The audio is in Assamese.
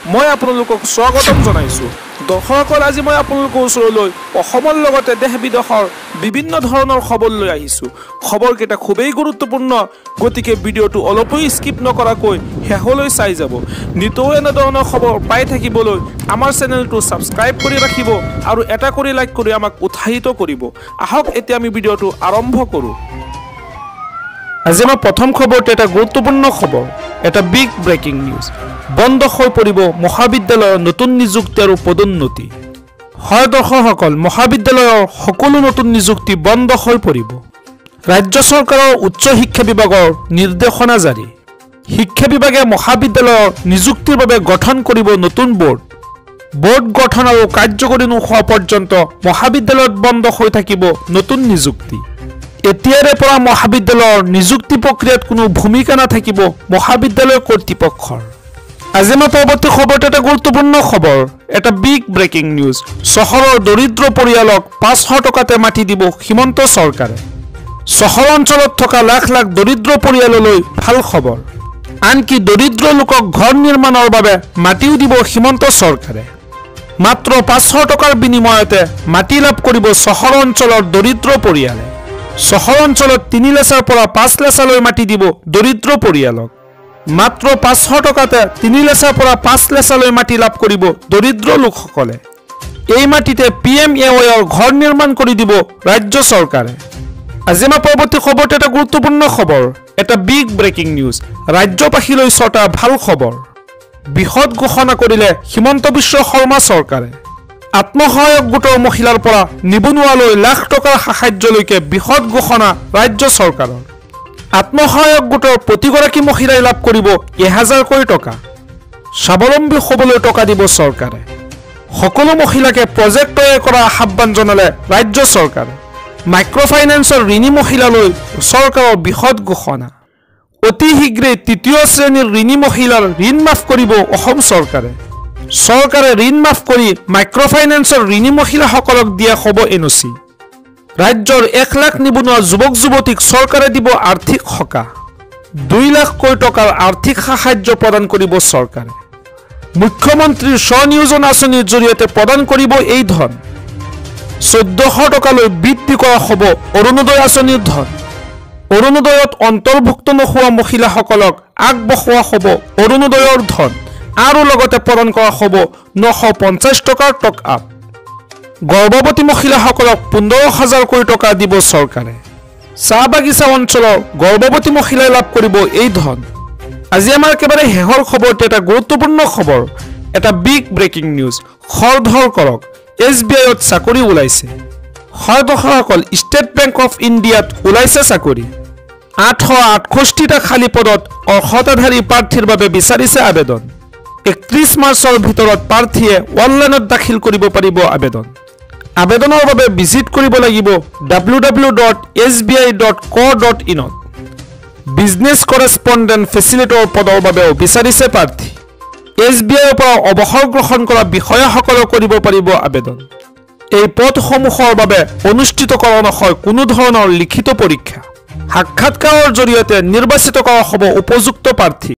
মই আপোনালোকক স্বাগতম জনাইছোঁ। দৰ্শকসকল, আজি মই আপোনালোকৰ ওচৰলৈ অসমৰ লগতে দেশ বিদেশৰ বিভিন্ন ধৰণৰ খবৰ লৈ আহিছোঁ। খবৰকেইটা খুবেই গুৰুত্বপূৰ্ণ, গতিকে ভিডিঅ'টো অলপো স্কিপ নকৰাকৈ শেষলৈ চাই যাব। নিতৌ এনেধৰণৰ খবৰ পাই থাকিবলৈ আমাৰ চেনেলটো ছাবস্ক্ৰাইব কৰি ৰাখিব আৰু এটা কৰি লাইক কৰি আমাক উৎসাহিত কৰিব। আহক এতিয়া আমি ভিডিঅ'টো আৰম্ভ কৰোঁ। আজি আমাৰ প্ৰথম খবৰটো এটা গুৰুত্বপূৰ্ণ খবৰ, এটা বিগ ব্ৰেকিং নিউজ। বন্ধ হৈ পৰিব মহাবিদ্যালয়ৰ নতুন নিযুক্তি আৰু পদোন্নতি। হয় দৰ্শকসকল, মহাবিদ্যালয়ৰ সকলো নতুন নিযুক্তি বন্ধ হৈ পৰিব। ৰাজ্য চৰকাৰৰ উচ্চ শিক্ষা বিভাগৰ নিৰ্দেশনা জাৰি। শিক্ষা বিভাগে মহাবিদ্যালয়ৰ নিযুক্তিৰ বাবে গঠন কৰিব নতুন বোৰ্ড। বোৰ্ড গঠন আৰু কাৰ্যকৰী নোহোৱা পৰ্যন্ত মহাবিদ্যালয়ত বন্ধ হৈ থাকিব নতুন নিযুক্তি। এতিয়াৰে পৰা মহাবিদ্যালয়ৰ নিযুক্তি প্ৰক্ৰিয়াত কোনো ভূমিকা নাথাকিব মহাবিদ্যালয় কৰ্তৃপক্ষৰ। আজি মই পৰৱৰ্তী খবৰটো এটা গুৰুত্বপূৰ্ণ খবৰ, এটা বিগ ব্ৰেকিং নিউজ। চহৰৰ দৰিদ্ৰ পৰিয়ালক 500 টকাতে মাটি দিব হিমন্ত চৰকাৰে। চহৰ অঞ্চলত থকা লাখ লাখ দৰিদ্ৰ পৰিয়াললৈ ভাল খবৰ। আনকি দৰিদ্ৰ লোকক ঘৰ নিৰ্মাণৰ বাবে মাটিও দিব হিমন্ত চৰকাৰে। মাত্ৰ 500 টকাৰ বিনিময়তে মাটি লাভ কৰিব চহৰ অঞ্চলৰ দৰিদ্ৰ পৰিয়ালে। চহৰ অঞ্চলত 3 লেচাৰ পৰা 5 লেচালৈ মাটি দিব দৰিদ্ৰ পৰিয়ালক। মাত্ৰ 500 টকাতে 3 লেচাৰ পৰা 5 লেচালৈ মাটি লাভ কৰিব দৰিদ্ৰ লোকসকলে। এই মাটিতে PMAYৰ ঘৰ নিৰ্মাণ কৰি দিব ৰাজ্য চৰকাৰে। আজি আমাৰ পৰৱৰ্তী খবৰটো এটা গুৰুত্বপূৰ্ণ খবৰ, এটা বিগ ব্ৰেকিং নিউজ। ৰাজ্যবাসীলৈ 6টা ভাল খবৰ। বৃহৎ ঘোষণা কৰিলে হিমন্ত বিশ্ব শৰ্মা চৰকাৰে। আত্মসহায়ক গোটৰ মহিলাৰ পৰা নিবনুৱালৈ লাখ টকাৰ সাহায্যলৈকে বৃহৎ ঘোষণা ৰাজ্য চৰকাৰৰ। আত্মসহায়ক গোটৰ প্ৰতিগৰাকী মহিলাই লাভ কৰিব 1000কৈ টকা। স্বাৱলম্বী হ'বলৈ টকা দিব চৰকাৰে। সকলো মহিলাকে প্ৰজেক্ট তৈয়াৰ কৰাৰ আহ্বান জনালে ৰাজ্য চৰকাৰে। মাইক্ৰফাইনেন্সৰ ঋণী মহিলালৈ চৰকাৰৰ বৃহৎ ঘোষণা। অতি শীঘ্ৰে 3য় শ্ৰেণীৰ ঋণী মহিলাৰ ঋণ মাফ কৰিব অসম চৰকাৰে। চৰকাৰে ঋণ মাফ কৰি মাইক্ৰফাইনেন্সৰ ঋণী মহিলাসকলক দিয়া হ'ব NOC। ৰাজ্যৰ 1 লাখ নিবনুৱা যুৱক যুৱতীক চৰকাৰে দিব আৰ্থিক সকাহ। 2 লাখকৈ টকাৰ আৰ্থিক সাহায্য প্ৰদান কৰিব চৰকাৰে। মুখ্যমন্ত্ৰীৰ স্বনিয়োজন আঁচনিৰ জৰিয়তে প্ৰদান কৰিব এই ধন। 1400 টকালৈ বৃদ্ধি কৰা হ'ব অৰুণোদয় আঁচনিৰ ধন। অৰুণোদয়ত অন্তৰ্ভুক্ত নোহোৱা মহিলাসকলক আগবঢ়োৱা হ'ব অৰুণোদয়ৰ ধন আৰু লগতে প্ৰদান কৰা হ'ব 950 টকাৰ টক আপ। গৰ্ভৱতী মহিলাসকলক 15,000কৈ টকা দিব চৰকাৰে। চাহ বাগিচা অঞ্চলৰ গৰ্ভৱতী মহিলাই লাভ কৰিব এই ধন। আজি আমাৰ একেবাৰে শেষৰ খবৰটো এটা গুৰুত্বপূৰ্ণ খবৰ, এটা বিগ ব্ৰেকিং নিউজ। খৰধৰ কৰক, SBIত চাকৰি ওলাইছে। হয় দৰ্শকসকল, ষ্টেট বেংক অফ ইণ্ডিয়াত ওলাইছে চাকৰি। 868টা খালী পদত অৰ্হতাধাৰী প্ৰাৰ্থীৰ বাবে বিচাৰিছে আবেদন। 31 মাৰ্চৰ ভিতৰত প্ৰাৰ্থীয়ে অনলাইনত দাখিল কৰিব পাৰিব আবেদন। আবেদনৰ বাবে ভিজিট কৰিব লাগিব www.sbi.co.in ত। বিজনেছ কৰেছপণ্ডেণ্ট ফেচিলিটৰ পদৰ বাবেও বিচাৰিছে প্ৰাৰ্থী। SBIৰ পৰা অৱসৰ গ্ৰহণ কৰা বিষয়াসকলেও কৰিব পাৰিব আবেদন। এই পদসমূহৰ বাবে অনুষ্ঠিত কৰা নহয় কোনো ধৰণৰ লিখিত পৰীক্ষা। সাক্ষাৎকাৰৰ জৰিয়তে নিৰ্বাচিত কৰা হ'ব উপযুক্ত প্ৰাৰ্থী।